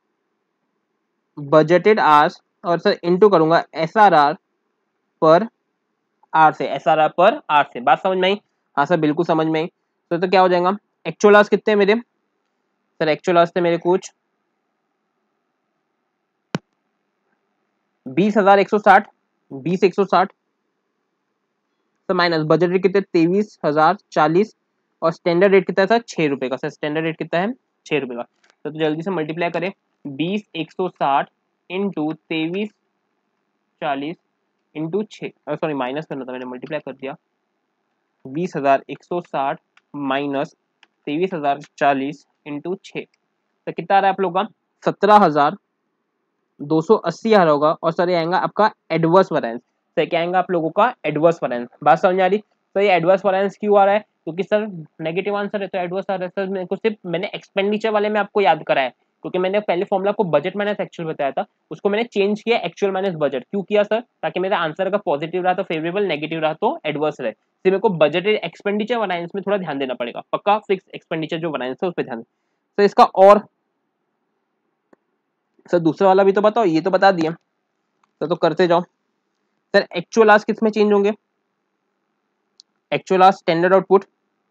budgeted hours, और सर इंटू करूंगा SRR पर आर से, SRR पर आर से। बात समझ में आई। हाँ सर बिल्कुल समझ में आई। तो क्या हो जाएगा, एक्चुअल आवर्स कितने मेरे, सर एक्चुअल आवर्स थे मेरे कुछ 20,160, 20,160, तो माइनस बजट रेट कितने 23,040, और स्टैंडर्ड रेट कितना था 6 रुपए का। सर स्टैंडर्ड रेट कितना है 6 रुपए का। तो जल्दी से मल्टीप्लाई करें, 20,160 इंटू 23,40 इंटू 6, सॉरी माइनस करना था मैंने, मल्टीप्लाई कर दिया। 20,160 माइनस 23,040 इंटू 6, तो कितना आ रहा है आप लोग का, 17,280 आ रहा होगा। और सर ये आएगा आपका एडवर्स वैरिएंस। सर क्या आएगा आप लोगों का, एडवर्स वैरिएंस। बात समझ आ रही। तो ये एडवर्स वैरिएंस क्यों आ रहा है, क्योंकि सर नेगेटिव आंसर है तो एडवर्स आ रहा है। सर मेरे को सिर्फ मैंने एक्सपेंडिचर वाले में आपको याद कराया, क्योंकि मैंने पहले फॉर्मूला को बजट माइनस एक्चुअल बताया था, उसको मैंने चेंज किया एक्चुअल माइनस बजट। क्यों किया सर? ताकि मेरा आंसर अगर पॉजिटिव रहा तो फेवरेबल, नेगेटिव रहा तो एडवर्स रहे। इसलिए मेरे को बजटेड एक्सपेंडिचर वरायंस में थोड़ा ध्यान देना पड़ेगा। पक्का फिक्स एक्सपेंडिचर जो वरायंस है उस पर ध्यान। तो इसका और सर दूसरा वाला भी तो बताओ, ये तो बता दिया सर, तो करते जाओ। सर एक्चुअल आज किस में चेंज होंगे? एक्चुअल आज standard output,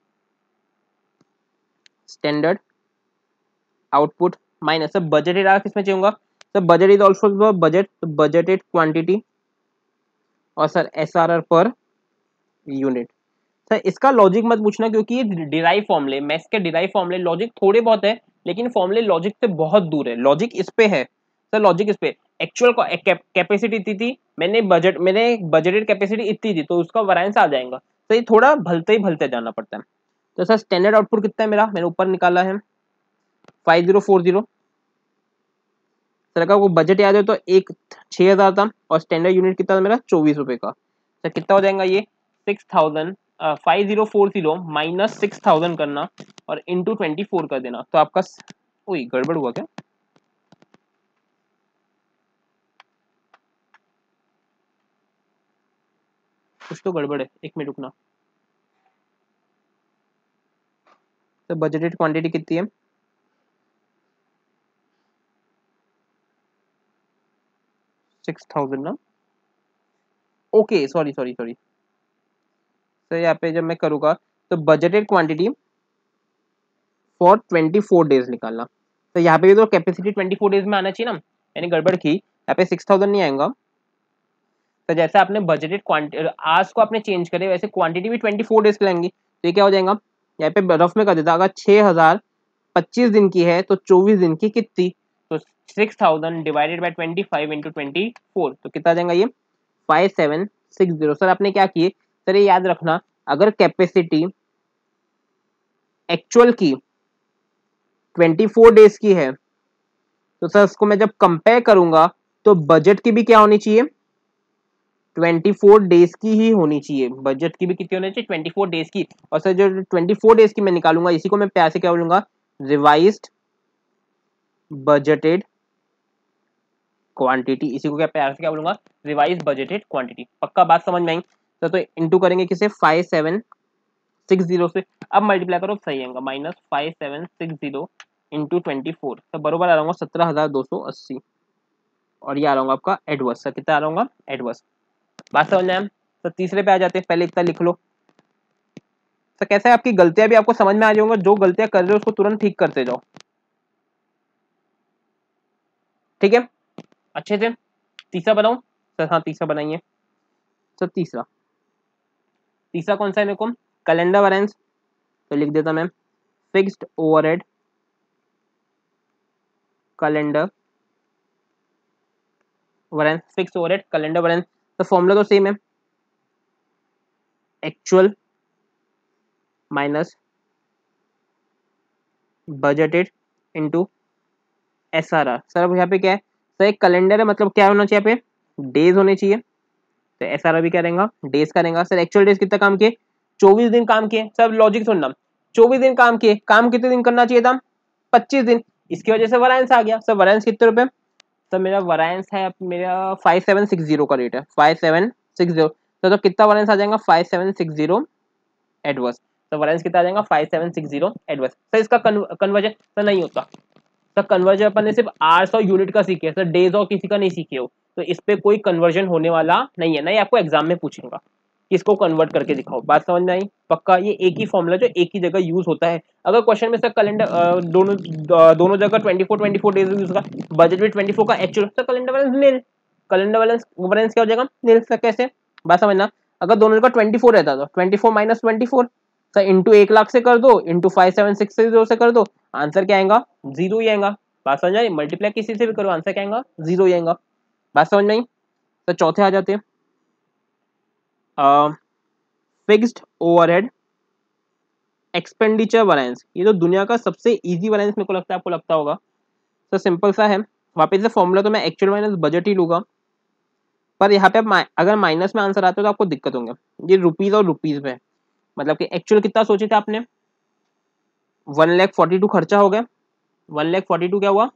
standard output minus sir budgeted आज किस में चेंज होगा? Sir budget is also budget, budgeted quantity और sir SRR per unit. Sir इसका लॉजिक मत पूछना क्योंकि ये डिराइव फॉर्मूले, मैथ्स के डिराइव फॉर्मूले, लॉजिक थोड़े बहुत है लेकिन फॉर्मूले लॉजिक से बहुत दूर है। लॉजिक इस पे है सर, लॉजिक इस पे एक्चुअल कैपेसिटी इतनी थी, मैंने बजटेड कैपेसिटी इतनी थी, तो उसका वैरिएंस आ जाएगा। तो ये थोड़ा भलते ही भलते जाना पड़ता है। तो सर स्टैंडर्ड आउटपुट कितना है मेरा, मैंने ऊपर निकाला है 5040। सर का वो बजट याद है तो एक 6000 था और स्टैंडर्ड यूनिट कितना था मेरा 24 रुपए का। सर कितना हो जाएगा ये 6000, 5040 माइनस 6000 करना और इंटू 24 कर देना, तो आपका वही गड़बड़ हुआ क्या? कुछ तो गड़बड़ है, एक मिनट रुकना। तो बजटेड क्वांटिटी कितनी है? 6000 ना, ओके सॉरी सॉरी सॉरी। तो यहाँ पे जब मैं करूँगा तो बजटेड क्वांटिटी फॉर 24 डेज निकालना। तो यहाँ पे भी तो कैपेसिटी 24 डेज में आना चाहिए ना, यानी गड़बड़ की, यहाँ पे 6000 नहीं आएगा। तो जैसे आपने बजटेड क्वांटिटी आज को आपने चेंज करे, वैसे क्वांटिटी भी 24 डेज की लेंगे। तो ये क्या हो जाएगा, यहाँ पे रफ में कर देता, अगर 6000 25 दिन की है तो 24 दिन की कितनी, तो 6000 डिवाइडेड बाई 25 इंटू 24, तो कितना आ जाएगा ये 5760। सर आपने क्या किए, सर ये याद रखना, अगर कैपेसिटी एक्चुअल की 24 डेज की है तो सर उसको मैं जब कंपेयर करूंगा तो बजट की भी क्या होनी चाहिए, 24 डेज की ही होनी चाहिए। बजट की भी कितनी होनी चाहिए, 24 डेज की। और सर जो 24 डेज की मैं निकालूंगा इसी को मैं प्यार से क्या बोलूंगा, रिवाइज्ड बजटेड क्वांटिटी। इसी को क्या प्यार से क्या बोलूंगा, रिवाइज बजटेड क्वांटिटी। पक्का बात समझ में आई? तो इंटू करेंगे किसे 5760 से, अब मल्टीप्लाई करो सही आएगा माइनस 5760 इंटू 24, तो बरोबर आ रहा हूँ 17280। और ये आ रहा हूँ आपका एडवर्स। सर कितना आ रहा हूँ एडवर्स, बात समझ में आया? तो तीसरे पे आ जाते हैं, पहले इतना लिख लो। तो कैसे आपकी गलतियां भी आपको समझ में आ जाएंगे, जो गलतियां कर रहे हो उसको तुरंत ठीक करते जाओ, ठीक है अच्छे से। तीसरा बनाऊं सर? हाँ तीसरा बनाइए सर। तीसरा तीसरा कौन सा है मेरे को, कैलेंडर वैरिएंस। तो लिख देता मैं fixed overhead calendar variance, fixed overhead calendar variance. तो फॉर्मूला तो सेम है, actual minus budgeted into SRR. Sir अब यहाँ पे क्या है, सर एक कैलेंडर है मतलब क्या होना चाहिए, यहाँ पे डेज होने चाहिए। तो एसआरआर भी क्या रहेगा, डेज का रहेगा। सर एक्चुअल डेज कितना काम किए, 24 दिन काम किए। सब लॉजिक सुनना, 24 दिन काम किए, काम कितने दिन करना चाहिए था, 25 दिन। इसकी वजह से वरायंस आ गया। सर वरायंस कितने रुपए, सर मेरा वरायंस है मेरा 5760 का रेट है 5760। तो कितना वरायंस आ जाएगा 5760 एडवर्स। तो वरायंस कितना आ जाएगा 5760 एडवर्स। सर इसका कन्वर्जन सर नहीं होता, सर कन्वर्जन अपन ने सिर्फ आवर्स और यूनिट का सीखे सर, डेज और किसी का नहीं सीखे हो। तो इस पे कोई कन्वर्जन होने वाला नहीं है, नहीं आपको एग्जाम में पूछेगा कि इसको कन्वर्ट करके दिखाओ। बात समझ में आई? पक्का ये एक ही फॉर्मूला जो एक ही जगह यूज होता है। अगर क्वेश्चन में सर कैलेंडर दोनों जगह 24 डेज यूज होगा, बजट भी 24 का actual, sir calendar balance nil, calendar balance क्या हो जाएगा नील। सर कैसे, बात समझना, अगर दोनों जगह 24 रहता तो 24 माइनस 24 सर इंटू 1 लाख से कर दो, इंटू 5760 से कर दो, आंसर क्या आएगा जीरो ही आएगा। बात समझ आई? मल्टीप्लाई किसी से भी करो आंसर क्या आएगा जीरो ही आएगा। बात समझ में आई? तो चौथे आ जाते हैं फिक्स्ड ओवरहेड एक्सपेंडिचर वैरिएंस। ये तो दुनिया का सबसे इजी वैरिएंस मेरे को लगता है आपको लगता होगा। तो सिंपल सा है, वापस से फॉर्मूला तो मैं एक्चुअल माइनस बजट ही लूंगा, पर यहाँ पे अगर माइनस में आंसर आता है तो आपको दिक्कत होंगे। ये रुपीज और रुपीज में, मतलब कि एक्चुअल कितना सोचे थे आपने 1,42,000 खर्चा हो गया, 1,42,000 क्या हुआ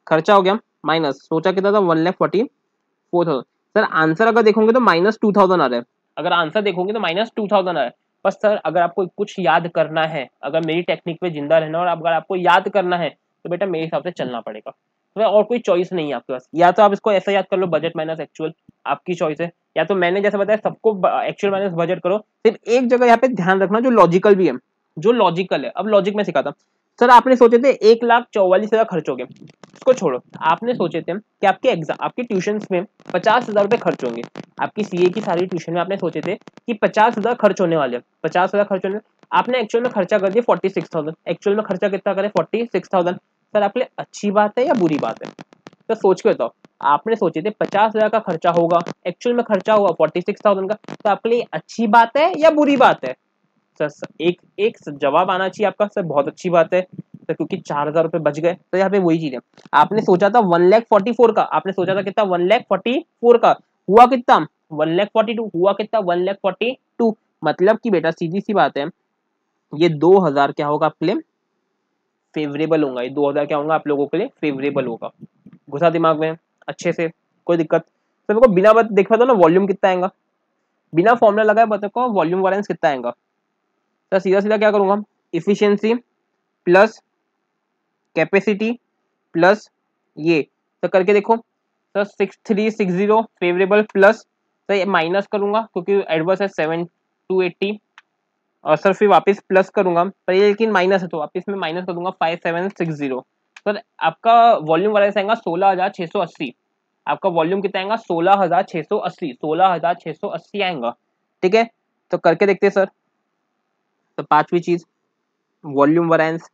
खर्चा हो गया माइनस, सोचा कितना था 1,44,000। सर आंसर अगर देखोगे तो -2,000 आ रहा है, अगर आंसर देखोगे तो -2,000 आ रहा है। बस सर अगर आपको कुछ याद करना है, अगर मेरी टेक्निक पे जिंदा रहना और अगर आपको याद करना है तो बेटा मेरे हिसाब से चलना पड़ेगा, तो और कोई चॉइस नहीं है आपके पास। या तो आप इसको ऐसा याद कर लो बजट माइनस एक्चुअल, आपकी चॉइस है, या तो मैंने जैसे बताया सबको एक्चुअल माइनस बजट करो। सिर्फ एक जगह यहाँ पे ध्यान रखना जो लॉजिकल भी है, जो लॉजिकल है। अब लॉजिक में सिखाता हूँ। सर आपने सोचे थे 1,44,000 खर्च हो गए, उसको छोड़ो। आपने सोचे थे कि आपके एग्जाम, आपके ट्यूशन में 50,000 रुपए खर्च होंगे, आपकी सीए की सारी ट्यूशन में आपने सोचे थे कि 50,000 खर्च होने वाले, 50,000 खर्च होने, आपने एक्चुअल में खर्चा कर दिया 46,000। एक्चुअल में खर्चा कितना करे 46,000। सर आपके लिए अच्छी बात है या बुरी बात है? तो सोच के बताओ, आपने सोचे थे 50,000 का खर्चा होगा, एक्चुअल में खर्चा हुआ 46,000 का, तो आपके लिए अच्छी बात है या बुरी बात है? सर एक एक जवाब आना चाहिए आपका, सर बहुत अच्छी बात है सर, क्योंकि 4,000 रुपए बच गए। तो यहाँ पे वही चीज है, आपने सोचा था 1,44,000 का, आपने सोचा था कितना 1,44,000 का, हुआ कितना 1,42,000, हुआ कितना 1,42,000। मतलब कि बेटा सीधी सी बात है, ये 2,000 क्या होगा आपके लिए फेवरेबल होगा, ये 2,000 क्या होगा आप लोगों के लिए फेवरेबल होगा। घुसा दिमाग में अच्छे से, कोई दिक्कत? सर मेरे को बिना देखा था ना वॉल्यूम कितना आएगा, बिना फॉर्मूला लगाए बता को वॉल्यूम वैरिएंस कितना आएगा। सर सीधा सीधा क्या करूंगा, इफिशियंसी प्लस कैपेसिटी प्लस ये, तो करके देखो सर 6,360 फेवरेबल प्लस, सर ये माइनस करूंगा क्योंकि एडवर्स है 7,280, और सर फिर वापस प्लस करूंगा, पर ये लेकिन माइनस है तो वापस में माइनस कर दूंगा 5,760। सर आपका वॉल्यूम वाइज आएगा 16,680, आपका वॉल्यूम कितना आएगा 16,680, 16,680 आएगा। ठीक है, तो करके देखते हैं सर। तो पांचवी चीज वॉल्यूम वैरिएंस।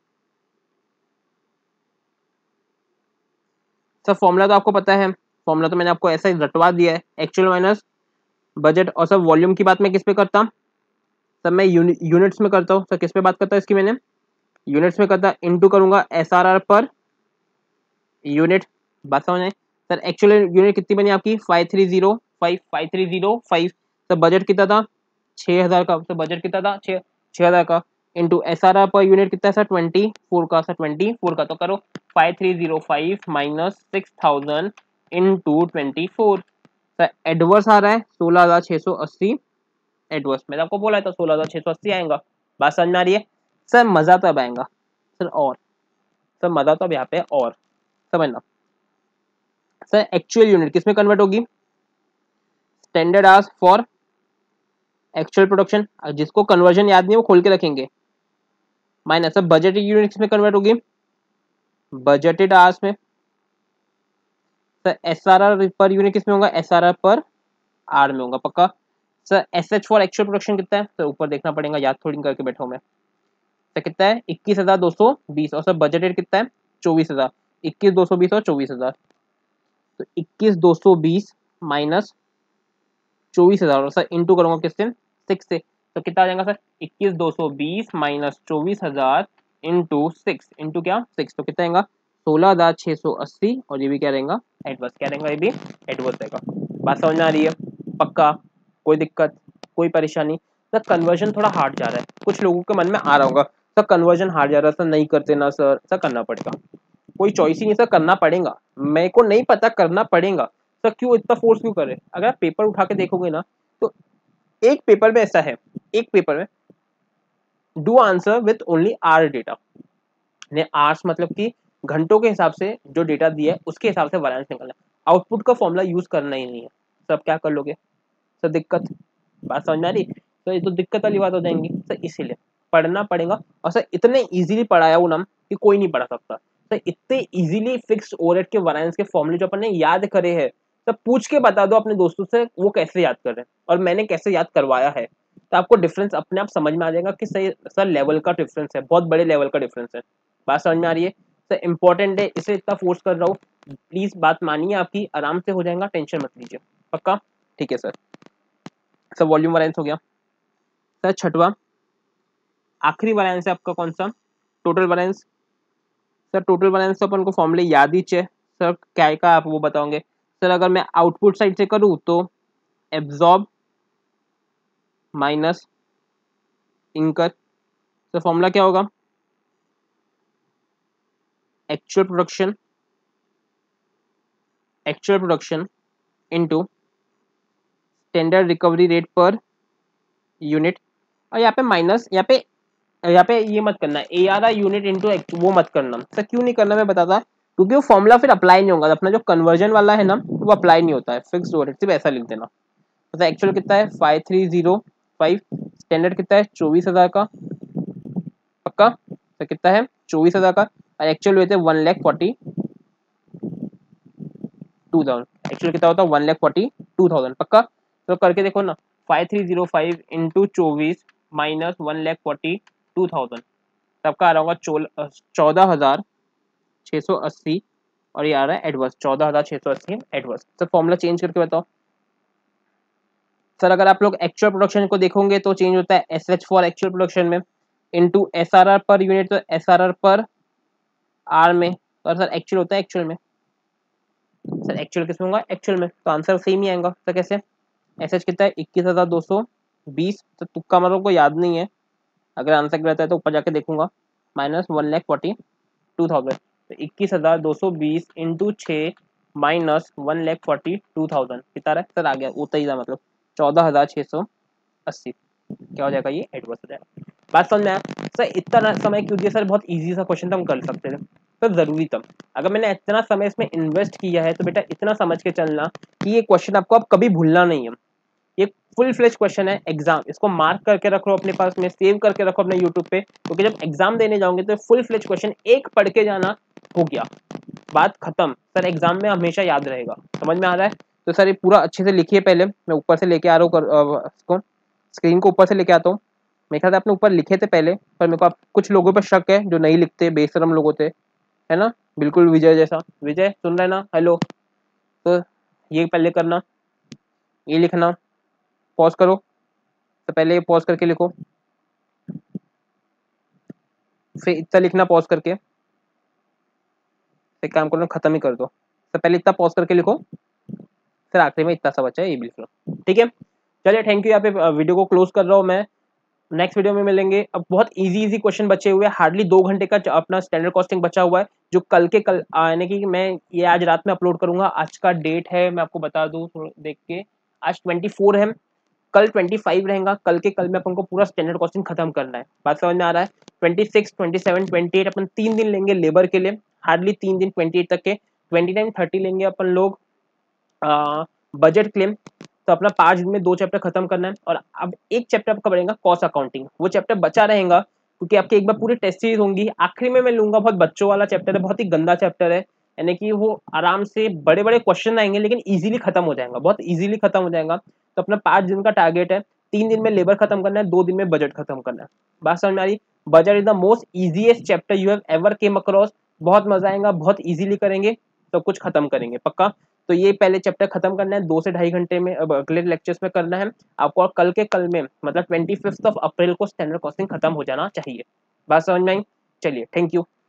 सर फॉर्मूला तो आपको पता है, फॉर्मूला तो मैंने आपको ऐसा ही रटवा दिया है, एक्चुअल माइनस बजट। और सर वॉल्यूम की बात मैं किस पे करता, सर मैं यूनिट्स में करता हूँ। सर किस पे बात करता है इसकी, मैंने यूनिट्स में करता, इनटू करूंगा एसआरआर पर यूनिट। बात समझ आए? सर एक्चुअल यूनिट कितनी बनी आपकी 5,305, 5,305। सर बजट कितना था 6,000 का, सर बजट कितना था 6,000 का, इंटू एसआरआर पर यूनिट कितना है सर 24 का, सर 24 का। तो करो 5,305 माइनस 6,000 इंटू 24। सर एडवर्स आ रहा है 16,680, एडवर्स मैंने आपको बोला था 16,680 आएगा। बात समझ में आ रही है? सर मजा तो अब आएगा सर, और सर मजा तो अब यहाँ पे और समझना। सर एक्चुअल यूनिट किस में कन्वर्ट होगी, standard hours for actual production, जिसको कन्वर्जन याद नहीं वो खोल के रखेंगे, माइनस सर बजटेड यूनिट किस में कन्वर्ट होगी, बजटेड आवर्स में। सर एसआरआर पर यूनिट किस में होगा, एसआरआर पर आर में होगा पक्का। Sir SH for actual production कितना है, तो ऊपर देखना पड़ेगा, याद थोड़ी करके बैठा हूं मैं। सर कितना है 21,220, और सर बजटेड कितना है 24,000, 21,220 और 24,000। तो 21,220 माइनस 24,000, और सर इंटू करूंगा किससे 6 से, तो कितना आ जाएगा सर 21,220 माइनस 24,000 इंटू 6, इंटू क्या 6, तो कितना आएगा 16,680। और ये भी क्या रहेगा एडवर्स, क्या रहेगा ये भी एडवर्स रहेगा। बात समझ में आ रही है पक्का, कोई दिक्कत कोई परेशानी? सर कन्वर्जन थोड़ा हार्ड जा रहा है, कुछ लोगों के मन में आ रहा होगा सर कन्वर्जन हार्ड जा रहा है सर, नहीं करते ना सर। सर करना पड़ेगा, कोई चॉइस ही नहीं सर, करना पड़ेगा। मेरे को नहीं पता, करना पड़ेगा सर। क्यों इतना फोर्स क्यों करे? अगर आप पेपर उठा के देखोगे ना तो एक पेपर में ऐसा है, एक पेपर में do answer with only hour data, ने आर्स मतलब कि घंटों के हिसाब से जो डेटा दिया है उसके हिसाब से वैरिएंस निकालना है, आउटपुट का फॉर्मूला यूज करना ही नहीं है। सर आप क्या कर लोगे सर, दिक्कत? बात समझ में आ रही? तो ये तो दिक्कत वाली बात हो जाएंगी सर, इसीलिए पढ़ना पड़ेगा। और सर इतने इजीली पढ़ाया हूँ ना कि कोई नहीं पढ़ा सकता सर, इतने इजीली फिक्स्ड ओवरहेड के वैरिएंस के फॉर्मूले जो अपन ने याद करे हैं, सर पूछ के बता दो अपने दोस्तों से वो कैसे याद कर रहे हैं और मैंने कैसे याद करवाया है, तो आपको डिफरेंस अपने आप समझ में आ जाएगा कि सही सर लेवल का डिफरेंस है, बहुत बड़े लेवल का डिफरेंस है। बात समझ में आ रही है? सर इंपॉर्टेंट है, इसे इतना फोर्स कर रहा हूँ, प्लीज बात मानिए आपकी, आराम से हो जाएगा, टेंशन मत लीजिए पक्का। ठीक है सर, सर वॉल्यूम वैरिएंस हो गया। सर छठवा आखिरी वैरिएंस है आपका कौन सा, total variance. Sir total variance तो अपन को फॉर्मूले याद ही चाहिए सर, क्या का आप वो बताओगे। सर अगर मैं आउटपुट साइड से करूँ तो absorb minus incur, sir formula क्या होगा, actual production actual production into standard recovery rate per unit, और यहाँ पे माइनस, यहाँ पे ये मत करना A R I unit into वो मत करना। सर क्यों नहीं करना मैं बताता, क्योंकि वो फॉर्मूला फिर अप्लाई नहीं होगा, अपना जो कन्वर्जन वाला है ना वो अप्लाई नहीं होता है, फिक्स ओवरहेड, सिर्फ ऐसा लिख देना। तो एक्चुअल कितना है 5305, स्टैंडर्ड कितना है 24,000 का, पक्का। तो कितना है 24,000 का, और एक्चुअल हुए थे 1,42,000, एक्चुअल कितना होता है 1,42,000, पक्का। तो करके देखो ना, 5305 इंटू 24 माइनस 1,42,000, सबका आ रहा होगा 14,680, और ये आ रहा है adverse 14,680 adverse. Sir formula change करके बताओ। सर अगर आप लोग एक्चुअल प्रोडक्शन को देखोगे तो चेंज होता है S H for actual production में into S R R per unit, तो S R R per R में, और सर एक्चुअल होता है एक्चुअल में। सर एक्चुअल किसमें होगा, एक्चुअल में, तो आंसर सेम ही आएगा। सर कैसे, एस एच कितना है 21,220, तो तुक्का मारो को याद नहीं है, अगर आंसर रहता है तो ऊपर जाके देखूंगा, माइनस 1,42,000, तो 21,220 इंटू 6 माइनस 1,42,000 कितना रहा है सर, आ गया उतना ही था, मतलब 14,680, क्या हो जाएगा ये एडवर्स हो जाएगा। बात समझ में आया। सर इतना समय क्यों दिया सर, बहुत इजी सा क्वेश्चन था, हम कर सकते थे, सर जरूरी था। अगर मैंने इतना समय इसमें इन्वेस्ट किया है तो बेटा इतना समझ के चलना कि ये क्वेश्चन आपको अब कभी भूलना नहीं है, ये फुल फ्लेज क्वेश्चन है एग्जाम, इसको मार्क करके रखो अपने पास में, सेव करके रखो अपने यूट्यूब पे, क्योंकि जब एग्जाम देने जाओगे तो फुल फ्लेज क्वेश्चन एक पढ़ के जाना, हो गया, बात खत्म। सर एग्जाम में हमेशा याद रहेगा, समझ में आ रहा है। तो सर ये पूरा अच्छे से लिखिए, पहले मैं ऊपर से लेके आ रहा हूँ इसको, स्क्रीन को ऊपर से लेके आता हूँ। मेरे ख्याल से आपने ऊपर लिखे थे पहले, पर मेरे को आप कुछ लोगों पर शक है जो नहीं लिखते, बेशरम लोग होते, है ना, बिल्कुल विजय जैसा। विजय सुन रहे ना, हेलो। तो ये पहले करना, ये लिखना, पॉज करो, तो पहले ये पॉज करके लिखो, फिर इतना लिखना पॉज करके, एक काम करो खत्म ही कर दो, तो पहले इतना पॉज करके लिखो, फिर आखिरी में इतना सा बचा है ये भी लिख लो, ठीक है। चलिए थैंक यू, यहाँ पे वीडियो को क्लोज कर रहा हूँ मैं, नेक्स्ट वीडियो में मिलेंगे। अब बहुत इजी क्वेश्चन बचे हुए हैं, हार्डली 2 घंटे का अपना स्टैंडर्ड कॉस्टिंग बचा हुआ है, जो कल के कल यानी कि मैं ये आज रात में अपलोड करूंगा। आज का डेट है, मैं आपको बता दूं देख के, आज 24 है, कल 25 रहेगा, कल के कल में अपन को पूरा स्टैंडर्ड कॉस्टिंग खत्म करना है, बात समझ में आ रहा है। 26, 27, 28 अपन 3 दिन लेंगे लेबर के लिए, हार्डली 3 दिन 28 तक के, 29, 30 लेंगे अपन लोग बजट क्लेम। तो अपना 5 दिन में 2 चैप्टर खत्म करना है, और अब एक चैप्टर आपका बढ़ेगा कॉस्ट अकाउंटिंग, वो चैप्टर बचा रहेगा क्योंकि आपके एक बार पूरी टेस्ट सीरीज होंगी, आखिरी में मैं लूंगा, बहुत बच्चों वाला चैप्टर है, बहुत ही गंदा चैप्टर है, यानी कि वो आराम से बड़े बड़े क्वेश्चन आएंगे लेकिन इजीली खत्म हो जाएगा, बहुत इजीली खत्म हो जाएगा। तो अपना 5 दिन का टारगेट है, 3 दिन में लेबर खत्म करना है, 2 दिन में बजट खत्म करना है, बात समझ में आ रही। Budget is the most easiest chapter you have ever came across, बहुत मजा आएगा, बहुत इजीली करेंगे, सब कुछ खत्म करेंगे पक्का। तो ये पहले चैप्टर खत्म करना है 2 से ढाई घंटे में, अब अगले लेक्चर्स में करना है आपको, और कल के कल में मतलब 25 अप्रैल को स्टैंडर्ड कॉस्टिंग खत्म हो जाना चाहिए, बात समझ में आई। चलिए थैंक यू।